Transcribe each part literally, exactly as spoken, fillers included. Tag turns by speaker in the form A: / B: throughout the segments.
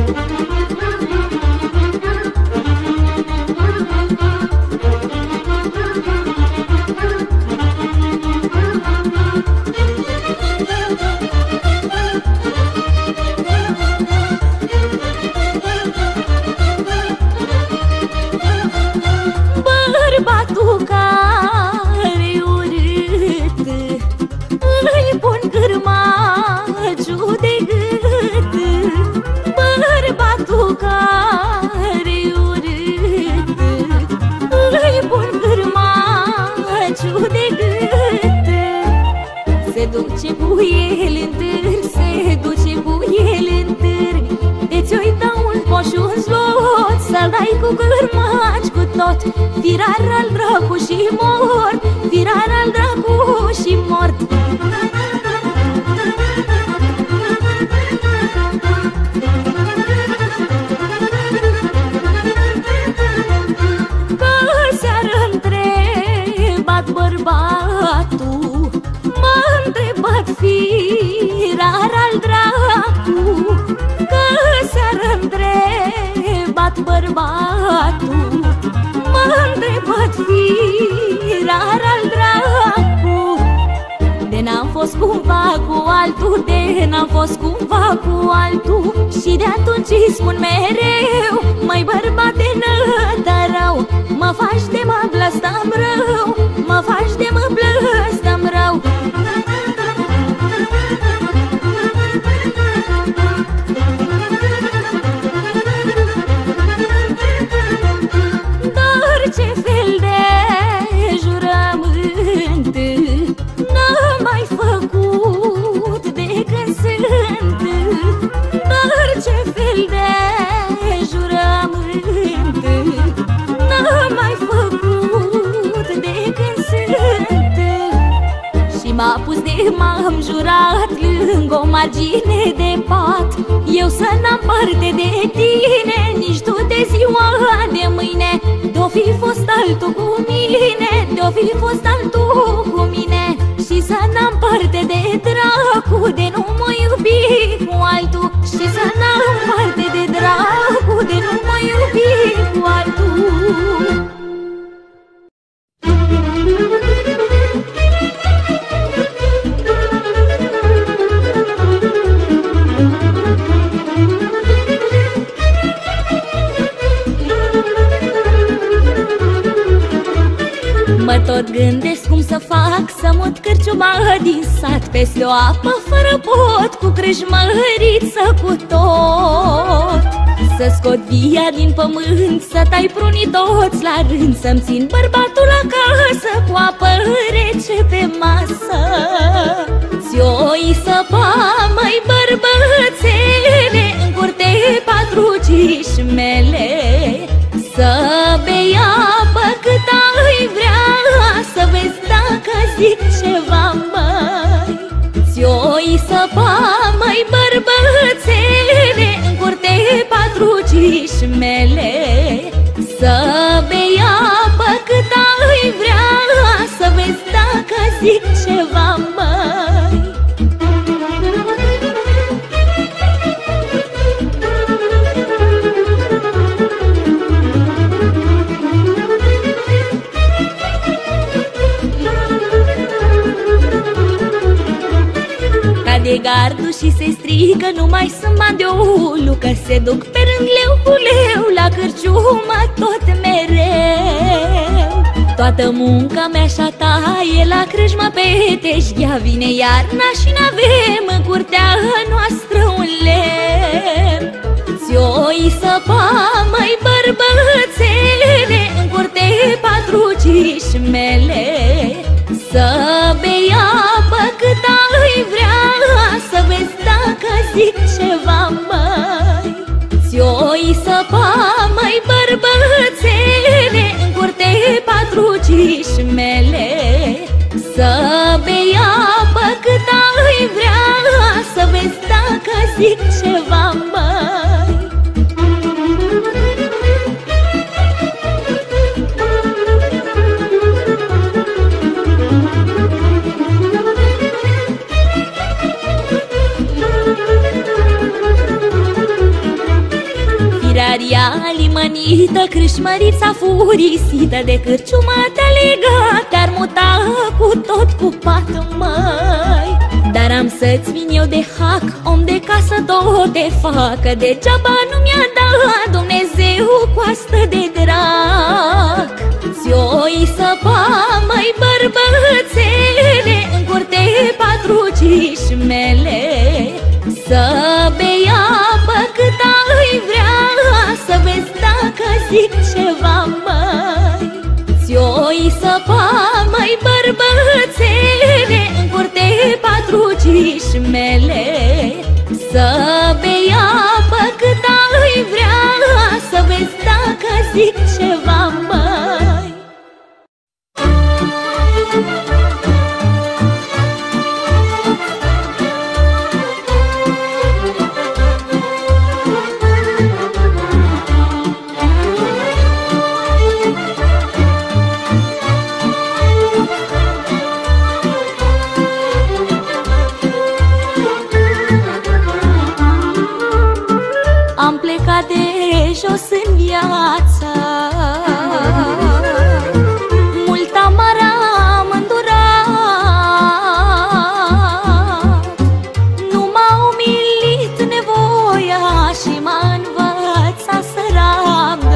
A: Bărbatul care urât îi pun cârmaciu de gât. Bărbatul care urât îi pun cârmaciu de gât. Se duce cu el în târg, se duce cu el în târg. De-ți uita un poș și un zlot, să-l dai cu cârmaci cu tot. Firar al dracu și mort, firar al dracu și mort. Că seară întrebat bărbatul, m-a întrebat firar al dracu. Că seară întrebat bărbatul, m-a întrebat firar al dracu. De n-am fost cumva cu altul, de n-am fost cumva cu altul. Și de atunci îi spun mereu, măi bărbate nătărău, mă faci de mă blăstăm rău, mă faci de mă blăstăm rău. Ce fel de jurământ n-am mai făcut de când sunt. Dar ce fel de jurământ n-am mai făcut de când sunt. Și m-a pus de m-am jurat lângă o margine de pat, eu să n-am parte de tine, nici tu de ziua de mâine. De-o fi fost altul cu mine, de-o fi fost altul cu mine. Și să n-am parte de dracu, de nu mă iubi cu altul. Și să n-am parte de dracu, de nu mă iubi cu altul. Mă tot gândesc cum să fac să mut cârciuma din sat, peste o apă fără pot, cu crâșmăriță cu tot. Să scot via din pământ, să tai prunii toți la rând, să-mi țin bărbatul acasă, cu apă rece pe masă. Ți-o-i săpa, măi bărbățele, în curte patru cișmele. Să bei apă cât ai vrea, să vezi dacă zic ceva, măi. Ți-o-i săpa, măi bărbățele, în curte patru cișmele. Să bei apă cât ai vrea, să vezi dacă zic ceva, măi. De gardul și se strică, nu mai sunt mandeulu, că se duc pe rând leu cu leu la cârciumă tot mereu. Toată munca mea și-a ta e la crâșmă pe teșghea, vine iarna și n-avem în curtea noastră un lemn. Ți-o-i săpa, măi bărbățele, în curte patru cișmele. Să bei apă cât ai vrea, să vezi dacă zic ceva, măi. Ți-o-i săpa, măi bărbățele, în curte patru cișmele. Să bei apă cât ai vrea, să vezi dacă zic ceva, măi. ea limănită, crâșmărița furisită de cârciuma te-a legat, te-ar muta cu tot cu patul, măi. Dar am să-ți vin eu de hac, om de casă tot de facă, degeaba nu mi-a dat Dumnezeu coastă de drac. Ți-o-i săpa, măi, bărbățele, în curte patru cișmele, să bei apă cât ai vrea, să vezi dacă zic ceva, măi. Ți-o-i săpa, măi, bărbățele, în curte patru cișmele, să bei apă cât ai vrea, să vezi dacă zic ceva, măi. Am plecat de jos în viață, mult amar am îndurat. Nu m-a umilit nevoia și m-a învățat să rabd,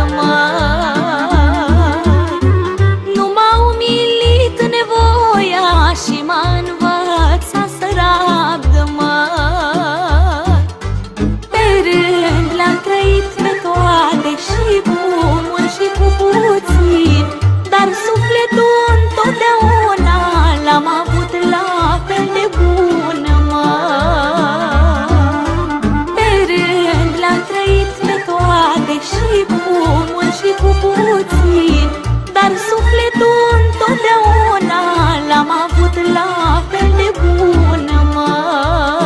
A: măi. Nu m-a umilit nevoia și m-a învățat să rabd, măi. Pe rând le-am trăit pe toate, și cu mult și cu puțin, dar sufletul întotdeauna l-am avut la fel de bun, măi. Pe rând le-am trăit pe toate, și cu mult și cu puțin, dar sufletul întotdeauna l-am avut la fel de bun, măi.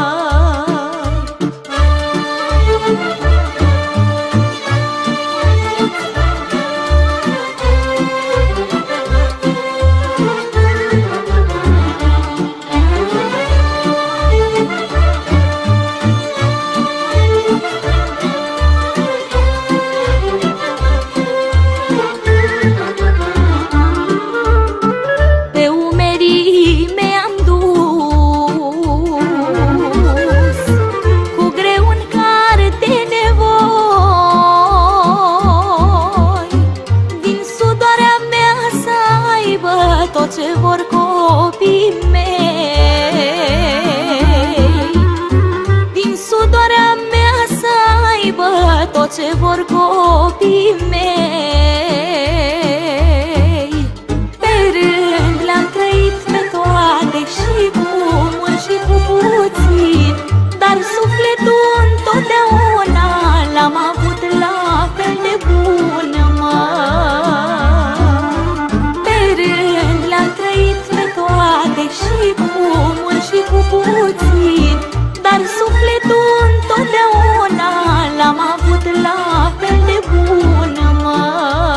A: Pe umerii mei am dus cu greu în care de nevoi, din sudoarea mea să aibă tot ce vor copii mei. Din sudoarea mea să aibă tot ce vor copii mei. Pe rând le-am trăit pe toate, și cu mult și cu puțin, dar sufletul întotdeauna l-am avut la fel de bun, măi. Pe rând le-am trăit pe toate, și cu mult și cu puțin, dar sufletul întotdeauna l-am avut la fel de bun, măi.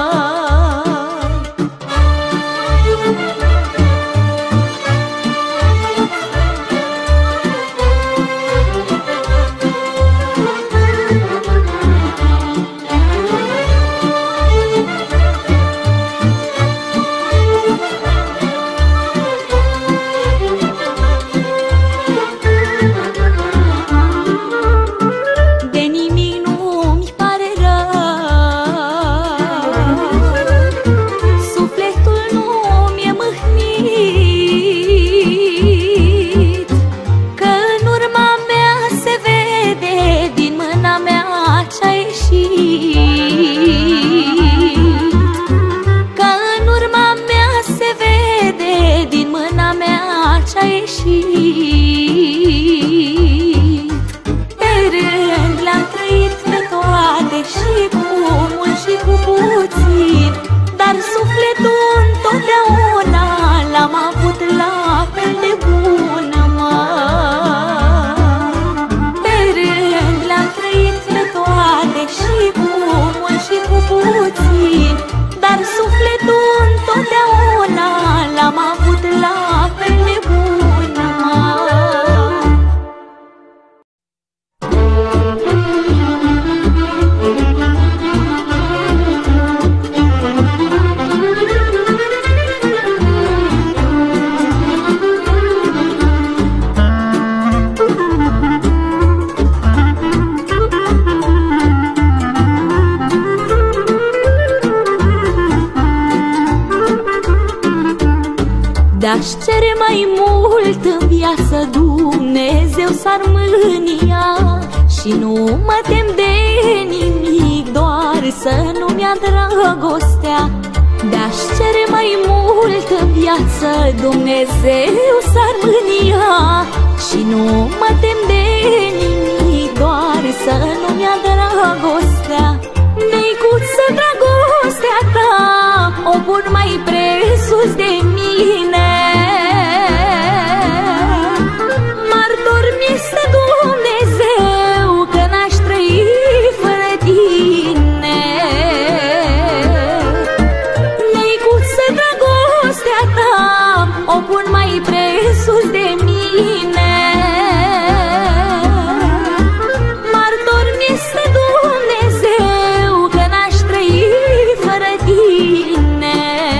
A: De-aș cere mai mult în viață, Dumnezeu s-ar mânia. Și nu mă tem de nimic, doar să nu-mi ia dragostea. De-aș cere mai mult în viață, Dumnezeu s-ar mânia. Și nu mă tem de nimic, doar să nu-mi ia dragostea. Neicuță, dragostea ta o pun mai presus de mine. Martor mi-este Dumnezeu că n-aș trăi fără tine. Neicuță, dragostea ta o pun mai presus de mine. Martor mi-este Dumnezeu că n-aș trăi fără tine.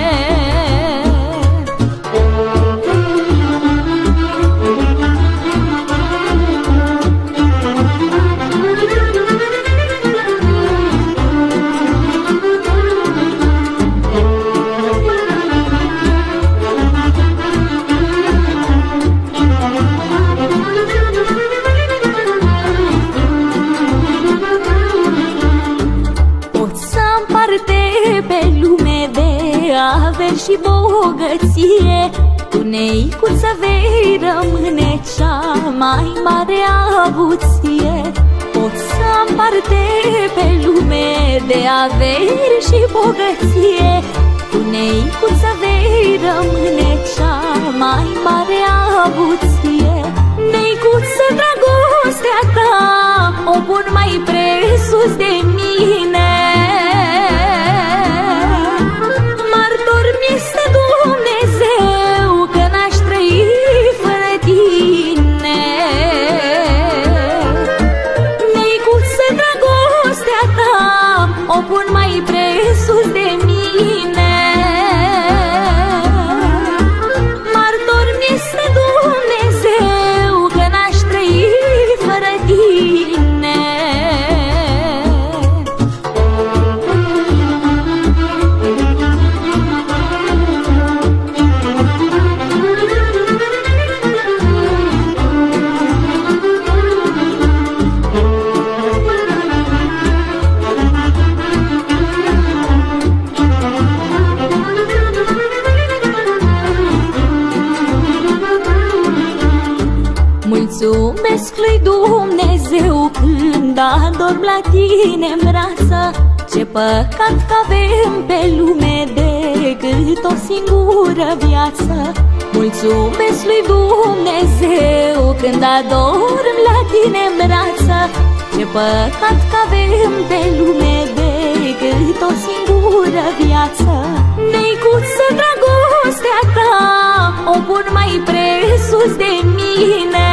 A: Și bogăție, cu neicuță vei rămâne cea mai mare avuție. Pot să am parte pe lume de averi și bogăție, cu neicuță vei rămâne cea mai mare avuție. Neicuță, dragostea ta o pun mai presus de mine. Mi-este Dumnezeu că n-aș trăi fără tine. Neicuță, dragostea ta o pun mai presus de mine. Martor mi-este Dumnezeu că n-aș trăi fără tine. Mulțumesc lui Dumnezeu când adorm la tine-n brață. Ce păcat că avem pe lume decât o singură viață. Mulțumesc lui Dumnezeu când adorm la tine-n brață. Ce păcat că avem pe lume decât o singură viață. Neicuță, dragostea ta o pun mai presus de mine.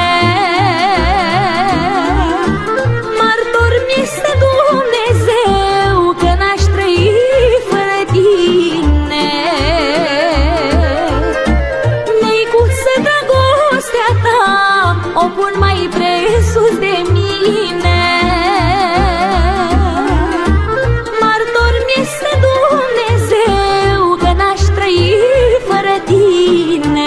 A: Martor mi-este Dumnezeu că n-aș trăi fără tine. Neicuță, dragostea ta o pun mai presus de mine. Martor mi-este Dumnezeu că n-aș trăi fără tine.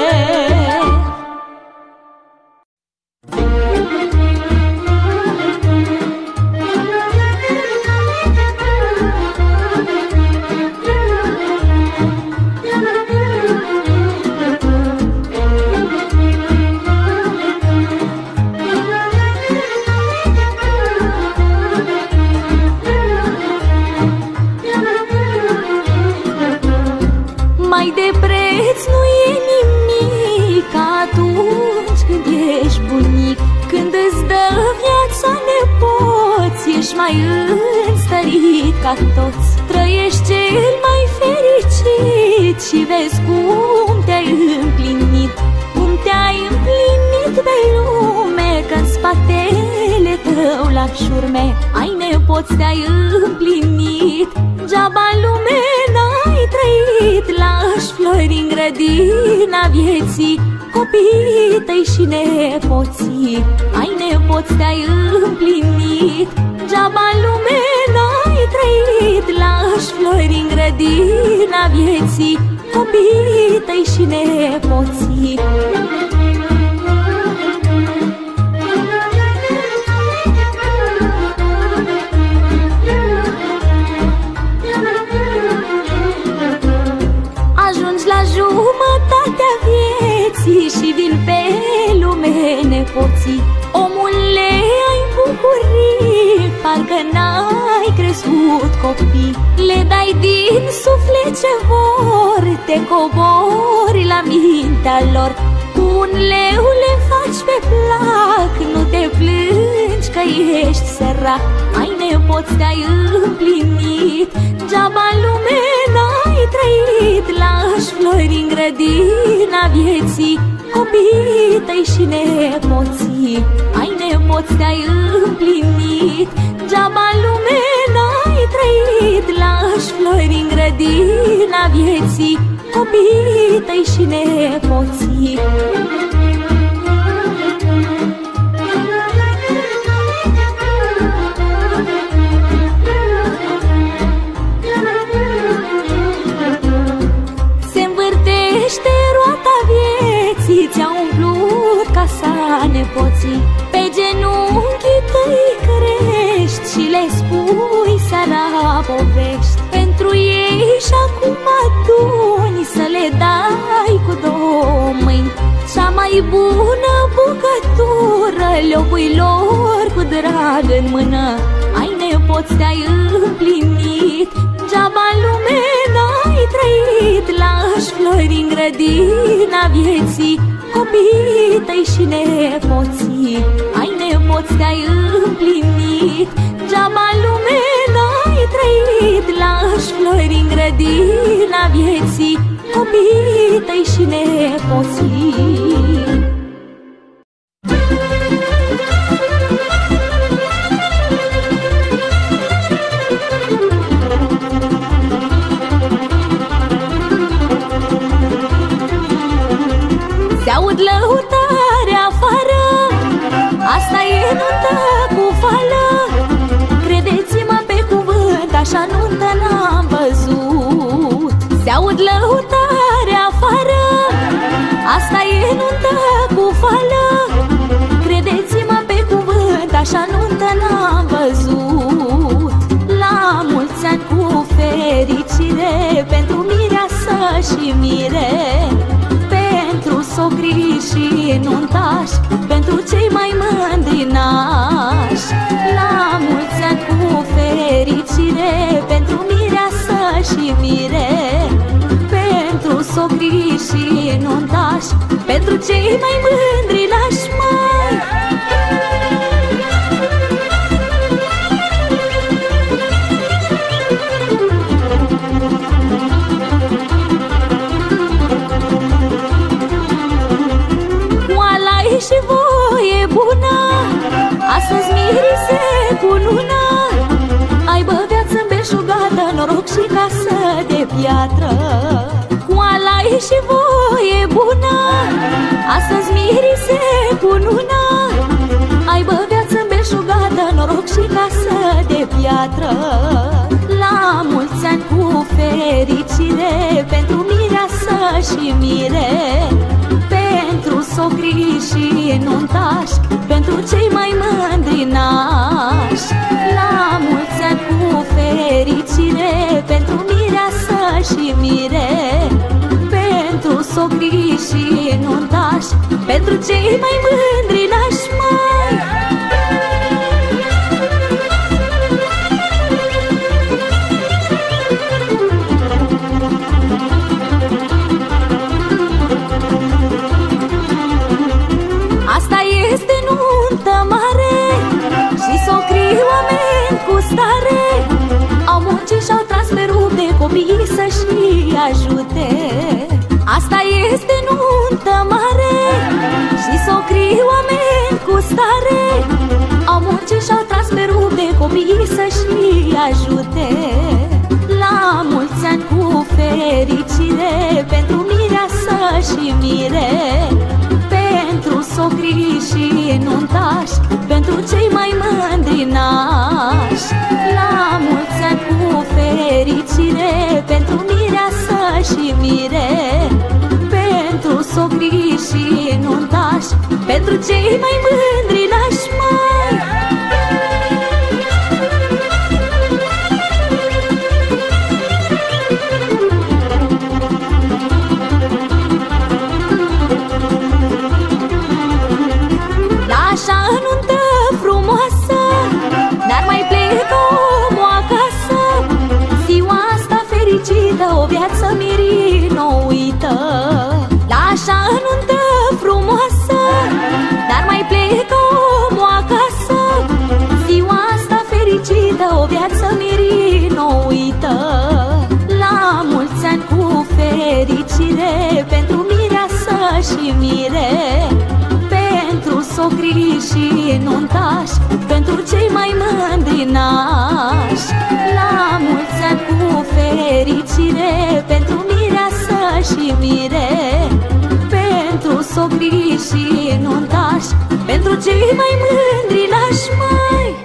A: Mai de preț nu e nimic atunci când ești bunic. Când îți dă viața nepoți, ești mai înstărit ca toți. Trăiești cel mai fericit și vezi cum te-ai împlinit. Cum te-ai împlinit pe lume, că-n spatele tău la șurme ai nepoți, te-ai împlinit. Geaba în lume n-ai trăit, lași flori în grădina vieții. Copiii tăi și nepoții ai nepoți, te-ai împlinit. Geaba în lume n-ai trăit, lași flori în grădina vieții. copiii tăi și nepoții. Ajungi la jumătatea vieții și vin pe lume nepoții. Omule, ai bucurii, parcă n-ai crescut copii. Le dai din suflet ce vor, te cobori la mintea lor. Cu un leu le faci pe plac, nu te plângi că ești sărac. Ai nepoți, te-ai împlinit, geaba în lume n-ai trăit. Lași flori în grădina vieții, copiii tăi și nepoții. Ai nepoți, te-ai împlinit, geaba în lume n-ai trăit. Lași flori în grădina vieții, copiii tăi și nepoții. Ți-a umplut casa nepoții, pe genunchii tăi crești și le spui seara povești. Pentru ei și acum aduni să le dai cu două mâini cea mai bună bucătură, le-o pui lor cu drag în mână. Ai nepoți, te-ai împlinit, geaba în lume n-ai trăit. Lași flori în grădina vieții, copiii tăi și nepoții. Ai nepoți, te-ai împlinit, geaba în lume n-ai trăit. Lași flori în grădina vieții, copiii tăi și nepoții. Se-aud lăutare afară, asta e nuntă cu fală. Credeți-mă pe cuvânt, așa nuntă n-am văzut. Se-aud lăutare afară, asta e nuntă cu fală. Credeți-mă pe cuvânt, așa nuntă n-am văzut. La mulți ani cu fericire, pentru mireasă și mire, pentru sogri și nuntași, pentru cei mai mândri nași. La mulți ani cu fericire, pentru mireasă și mire, pentru sogri și nuntași, pentru cei mai mândri nași, mai. Și voie bună, astăzi mirii se cunună. Aibă viață îmbeșugată, noroc și casă de piatră. Cu alai și voie bună, astăzi mirii se cunună. Aibă viață îmbeșugată, noroc și casă de piatră. La mulți ani cu fericire, pentru mireasă și mire, pentru sogri și nuntași, pentru cei mai mândri nași. La mulți ani cu fericire, pentru mireasă și mire, pentru sogri și nuntași, pentru cei mai mândri nași, mai. Este nuntă mare și socrii oameni cu stare au muncit și-au tras pe rup de copii să-și ajute. Asta este nuntă mare și socrii oameni cu stare au muncit și-au tras pe rup de copii să-și ajute. La mulți ani cu fericire, pentru mireasă și mire, pentru sogri și nuntași, pentru cei mai mândri nași. La mulți ani cu fericire, pentru mireasă și mire, pentru cei mai mândri n-aș mai. La așa nuntă frumoasă n-ar mai pleca omul acasă. Ziua asta fericită o viață mirină o uită. La așa nuntă frumoasă n-ar mai pleca omul acasă. Ziua asta fericită o viață mirină o uită. La mulți ani cu fericire pentru mireasă și mire, pentru socri și nuntași, pentru cei mai mândri nași. La mulți ani cu fericire pentru mireasă și mire, pentru socri și nuntași, pentru cei mai mândri nași mai.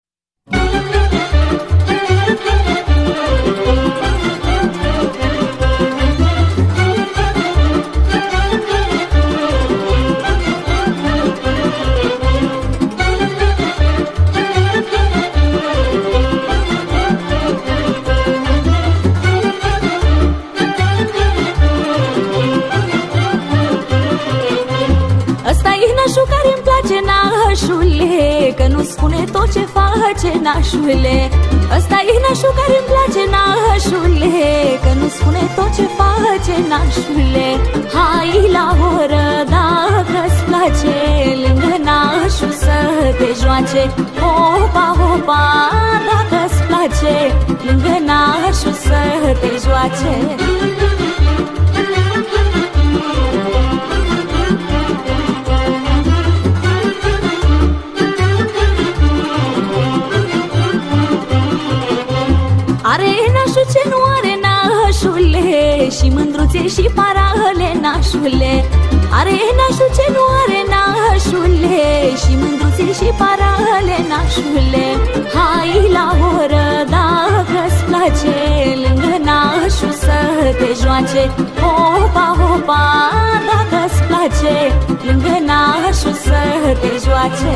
A: Nașule, că nu spune tot ce face nașule. Ăsta-i nașul care-mi place nașule, că nu spune tot ce face nașule. Hai la oră dacă-ți place, lângă nașul să te joace. Hopa, hopa, dacă-ți place, lângă nașul să te joace. Are nașul ce nu are nașule, și mândruțe și parale nașule. Are nașul ce nu are nașule, și mândruțe și parale nașule. Hai la oră dacă-ți place, lângă nașul să te joace. Hopa, hopa, dacă-ți place, lângă nașul să te joace.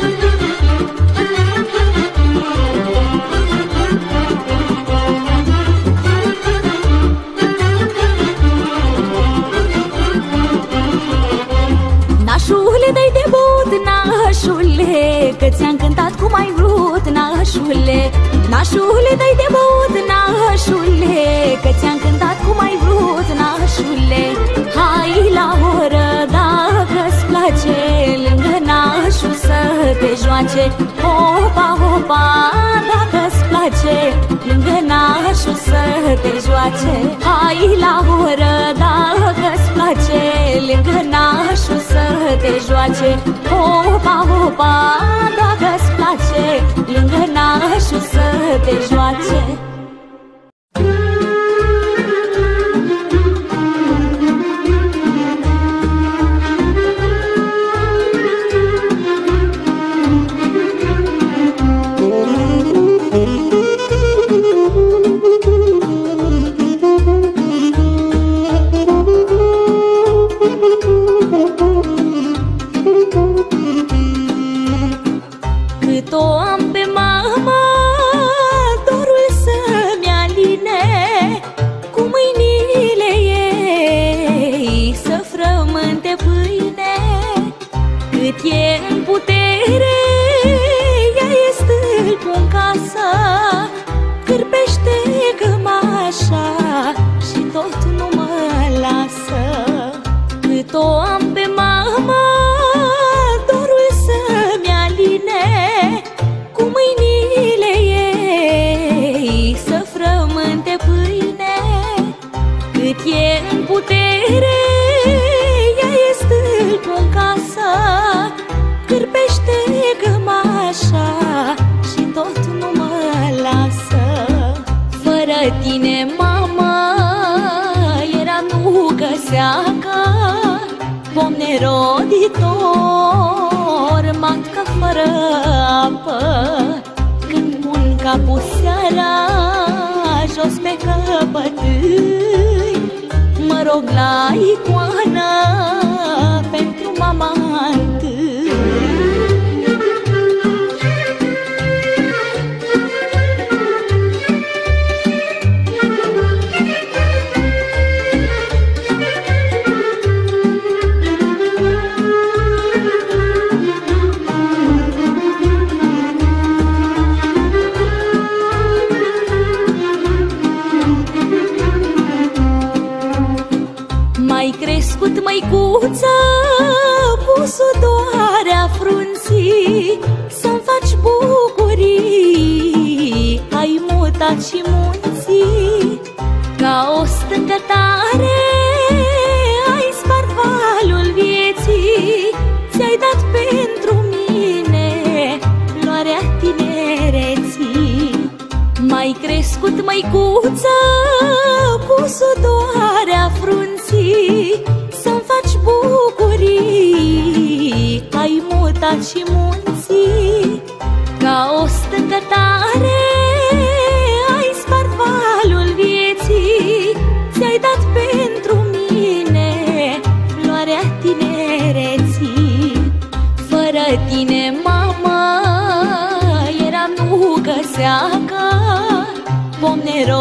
A: Nașule, dai de băut, nașule, că ți-am cântat cum ai vrut, nașule. Nașule, dai de băut, nașule, că ți-am cântat cum ai vrut, nașule. Hai la oră dacă-ți place, lângă nașul să te joace. Hopa, hopa, dacă-ți place, lângă nașul să te joace. Hai la oră dacă-ți place, lângă nașul să te joace. Hopa, hopa, dacă-ți place, lângă nașul să te joace. Cât o am pe mama, dorul să-mi aline, cu mâinile ei să frământe pâine. Cât e în putere, ea e stâlpul în casă, cârpește cămașa și tot nu mă lasă. Cât o am pe mama, dorul să-mi aline, cu mâinile ei să frământe pâine. Cât e în putere, ea e stâlpul în casă, cârpește cămașa și tot nu mă lasă. Fără tine, mama, eram nu găseacă, pom neroditor, matca fără apă. Când pun capul seara jos pe căpătâi, mă rog la icoană pentru mama mama întâi. Mai crescut, măicuță, cu sudoarea frunții, să-mi faci bucurii, ai mutat și munții. Ca o stâncă tare ai spart valul vieții, ți-ai dat pentru mine floarea tinereții. Mai crescut, măicuță, cu sudoarea frunții, să-mi faci bucurii, ai mutat și munții. Ca o stâncă tare ai spart valul vieții, ți-ai dat pentru mine floarea tinereții. Fără tine, mama, eram nucă seacă, pom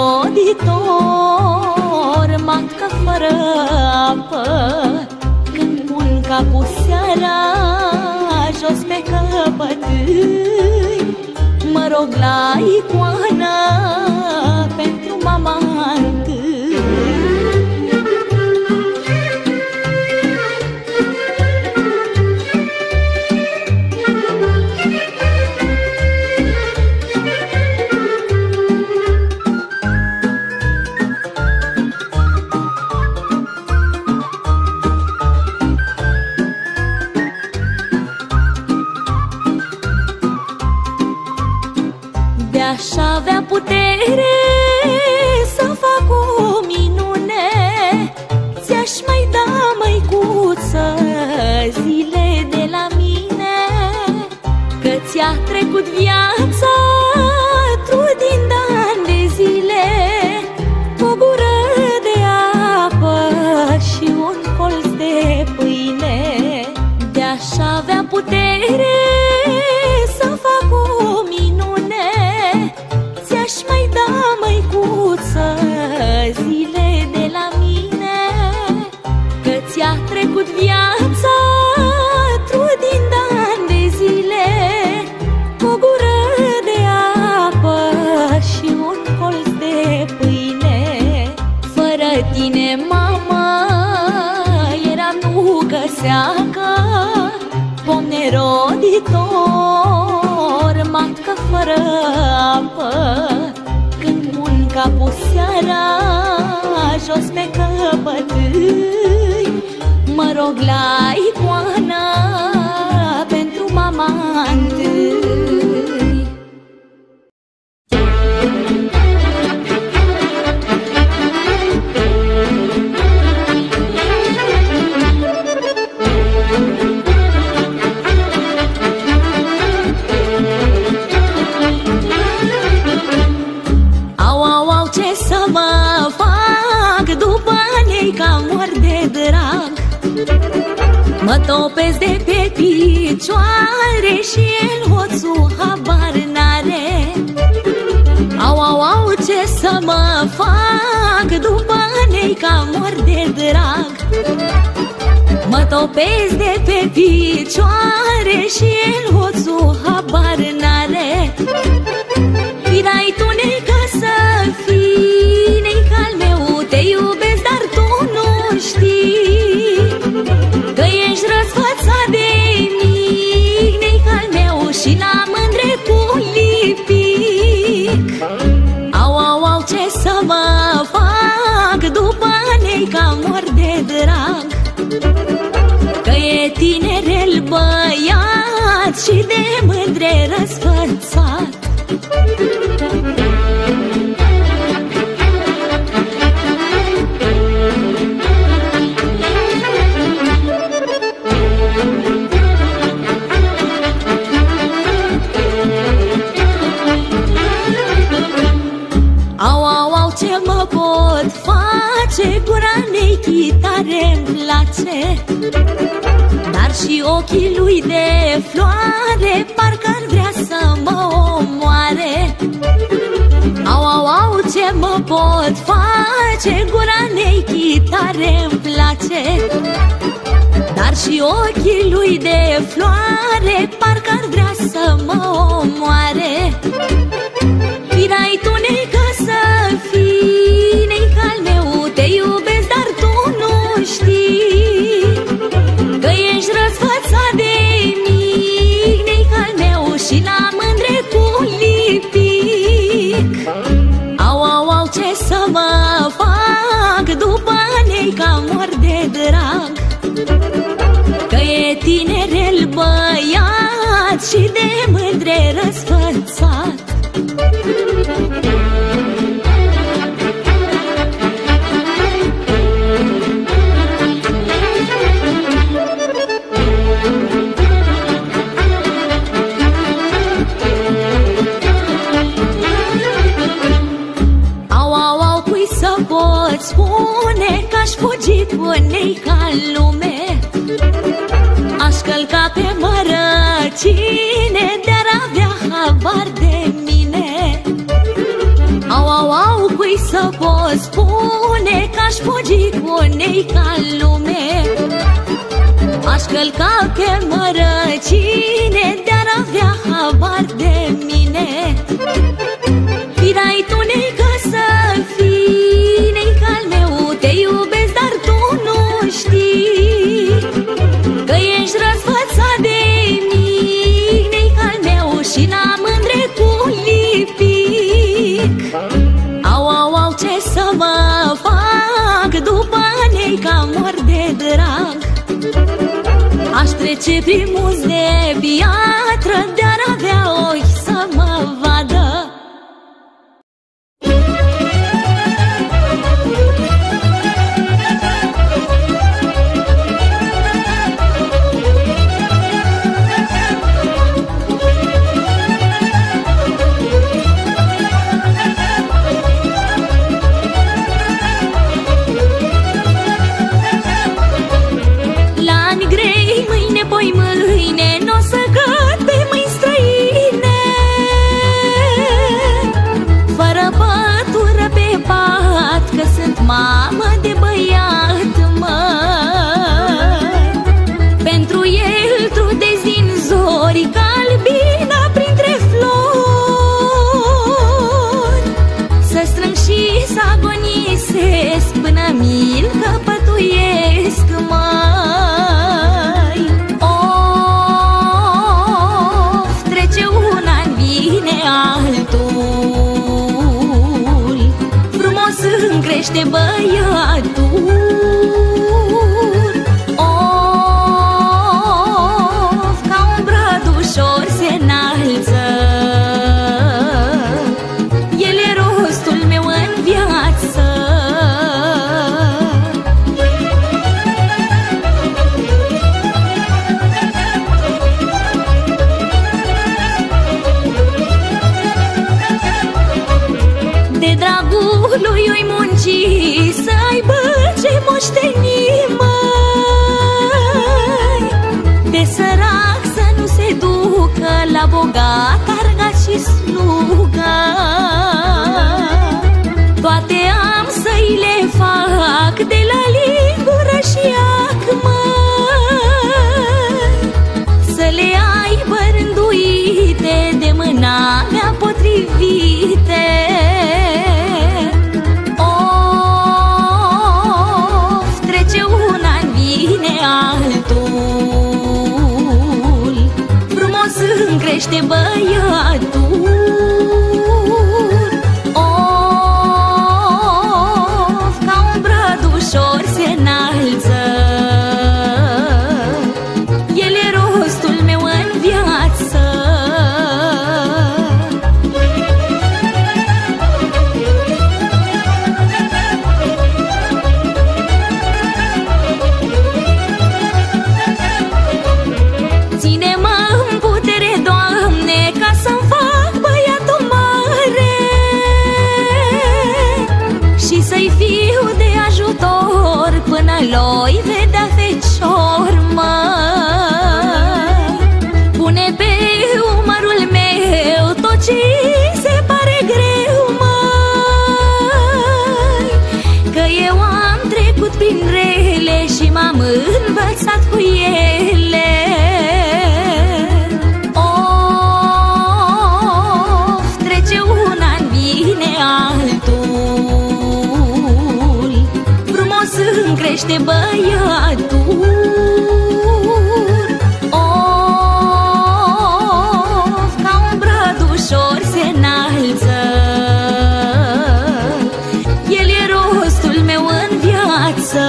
A: neroditor, matcă fără apă. Când pun capul seara jos pe căpătâi, mă rog la icoană pentru mama întâi. De-aș avea putere să fac o minune, ți-aș mai da, măicuță, zile de la mine. Că ți-a trecut viața trudind ani de zile, o gură de apă și un colț de pâine. De-aș avea putere să fac o minune, ți-aș mai da, măicuță, zile de la mine. Că ți-a trecut viața trudind ani de zile, o gură de apă și un colț de pâine. Fără tine, mama, eram nucă seacă, pom neroditor, matcă fără apă. Când pun capul seara jos pe căpătâi, mă rog la icoană pentru mama întâi. Mă topesc de pe picioare și el hoțul habar n-are. Au, au, au, ce să mă fac, după nei-ca mor de drag. Mă topesc de pe picioare și el hoțul habar n-are. Firai tu, nei-ca să fii, nei-ca-l meu, te iubesc, dar tu nu știi că ești răsfățat de mic, nei-ca-l meu, și la mândre cu lipic. Au, au, au, ce să mă fac, după nei-ca mor de drag. Că e tinerel băiat și de mândre răsfățat. Au, au, au, ce mă pot face, gura nei chitare-mi place, dar și ochii lui de floare parcă-ar vrea să mă omoare. Au, au, au, ce mă pot face, gura nei chitare-mi place. Dar și ochii lui de floare parcă-ar vrea să mă omoare. Firai tu, neică, să fii, neică al meu, te iubesc, dar tu nu știi că ești răsfățat de mic, neică al meu, și la mândre cu lipic. Au, au, au, ce să mă fac după neica mor de drag, că e tinerel băiat și de mândre răsfățat. Au, au, au, cui să pot spune că aș fugi cu neica în lume, aș călca pe mărăcine, de-ar avea habar de mine. Au, au, au, cui să pot spune că aș fugi cu neica în lume, aș călca pe mărăcine, de-ar avea habar de mine. Firai tu, neică, să fii, neica al meu, te iubesc, dar tu nu știi că ești răsfățat de mic, neica al meu, și la mândre cu lipic. Au, au, au, ce să mă fac după neica mor de drag, aș trece prin munți de piatră, de-ar avea ochi să mă vadă. Poi mâine n-o să cad pe mâini străine, fără pătură pe pat, că sunt mamă de băiat, măi. Pentru el trudez din zori ca albina printre flori, să strâng și să agonisesc până mi-l căpătuiesc, măi. Altul frumos îmi crește băiatul, of, ca un brad ușor se înalță, el e rostul meu în viață. Lui oi munci să aibă ce moșteni, măi, de sărac să nu se ducă, la bogat arga și sluga. Toate am să-i le fac, de la lingură și ac, măi, să le aibă rânduite de mâna mea potrivite. Altul frumos îmi crește băiatul, of, ca un brad ușor se înalță, el e rostul meu în viață. Ține-mă în putere, Doamne, ca să-mi fac băiatul mare. tot cu ele. Of, trece un an, vine altul, frumos îmi crește băiatul. Of, ca un brădușor se înalță, el e rostul meu în viață.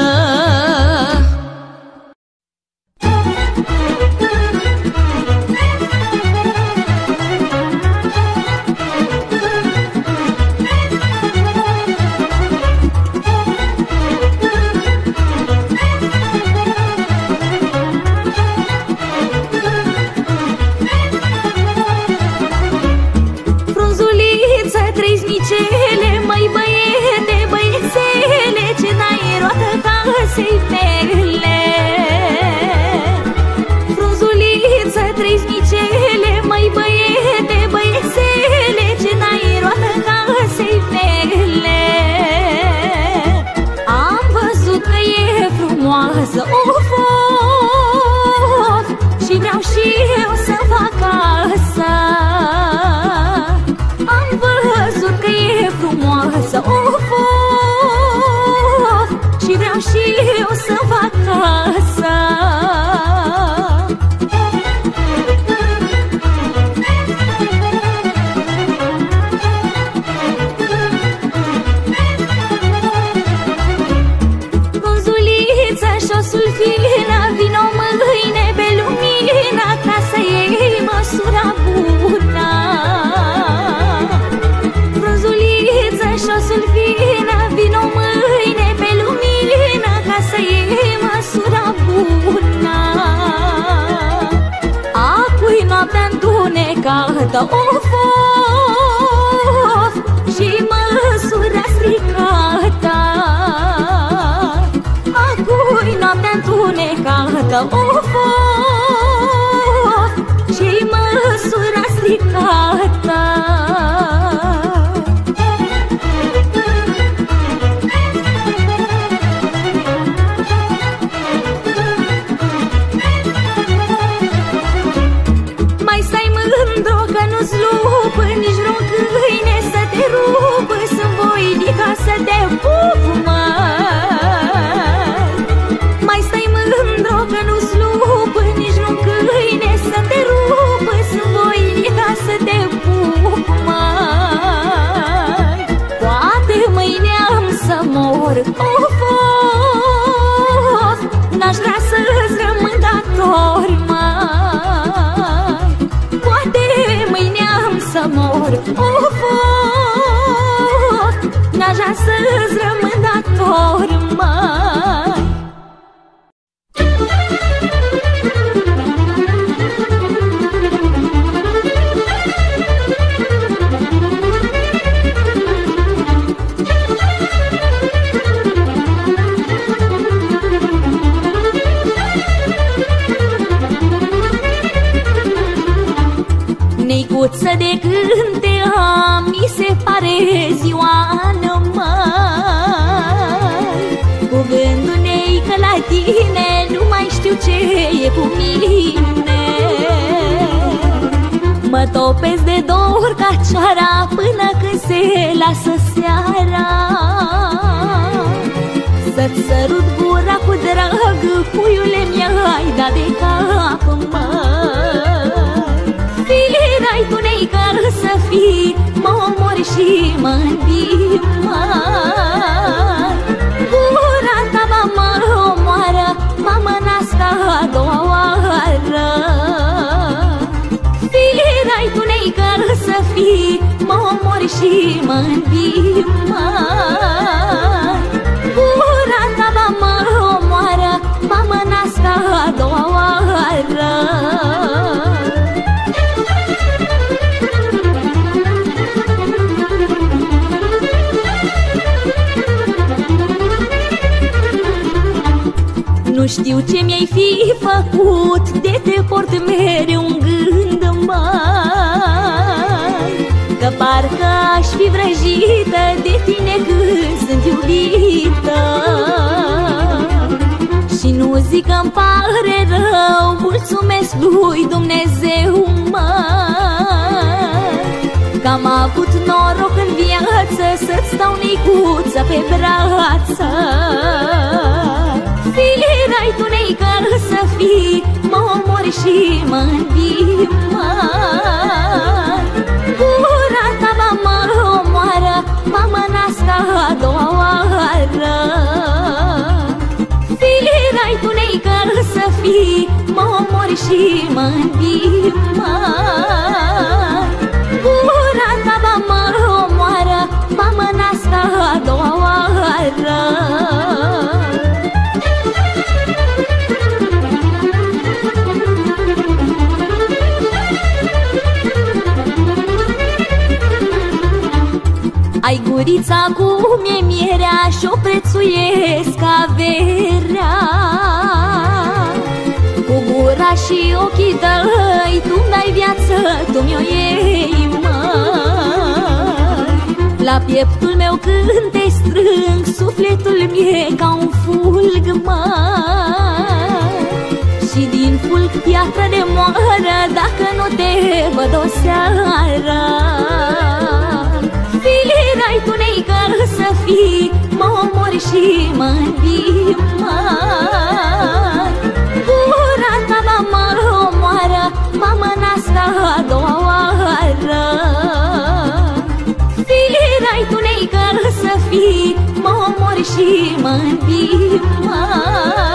A: Frunzuliță, trei zmicele, măi băiete, băiețele, ce n-ai roată casei mele. Frunzuliță, trei zmicele, măi băiete, băiețele, ce n-ai roată casei mele. Am văzut că e frumoasă, of, of, și vreau și eu să fac asta. Am văzut că e frumoasă, of, of, și vreau și eu să fac asta. Frunzulița și-o sulfină, vino mâine pe lumină, ca să iei măsura bună. Frunzuliță și-o sulfină, vino mâine pe lumină, ca să iei măsura bună. Apoi noaptea întunecată, of, of, și măsura stricată. Apoi noaptea întunecată, of, of, și măsura stricată. Mai stai mândru că nu-ți lupă nici vreun câine să te rupă, sunt voinică să te pup, măi. Mai stai mândru că nu-ți lupă nici vreun câine să te rupă, sunt voinică să te pup, măi. Poate mâine am să mor, of, of, n-aș vrea să-ți rămân dator, măi. Poate mâine am să mor, of, of, n-aș vrea să-ți rămân dator, măi. Neicuță de când te am, mi se pare zioană, măi. Cu gândul nei că la tine nu mai știu ce e cu mine. Mă topesc de dor ca ceara până când se lasă seara. Să-ți sărut gura cu drag, puiule, mi-ai dat de cap, măi. Firai tu neică să fii, mă omori și mă învii, măi. Gura ta mă omoară, mă nasc a doua oară. Firai tu neică să fii, mă omori și mă învii, măi. Gura ta mă omoară, mă nasc a doua oară. Nu știu ce mi-ai fi făcut, de te port mereu în gând, măi. Că parcă aș fi vrăjită de tine când sunt iubită. Și nu zic zic că-mi pare rău, mulțumesc lui Dumnezeu, mă, că am avut noroc în viață să-ți stau nicuță pe brață. Firai tu, neică, să fii, mă omori și mă învii, mă. Gura ta ba mă omoară, mă mănască a doua oară. Firai tu, neică, să fii, mă omori și mă învii, mă. Gura ta ba mă omoară, mă mănască a doua oară. Ai gurița cum e mierea și-o prețuiesc averea. Cu gura și ochii tăi tu dai viață, tu mi-o iei, măi. La pieptul meu când te strâng, sufletul mi-e ca un fulg, măi. Și din fulg piatră de moară, dacă nu te văd o seară. Firai tu, neică, să fii, mă omori și mă învii, măi. Gura ta ba mă omoară, mă mănască a doua oară. Firai tu, neică, să fii, mă omori și mă învii, măi.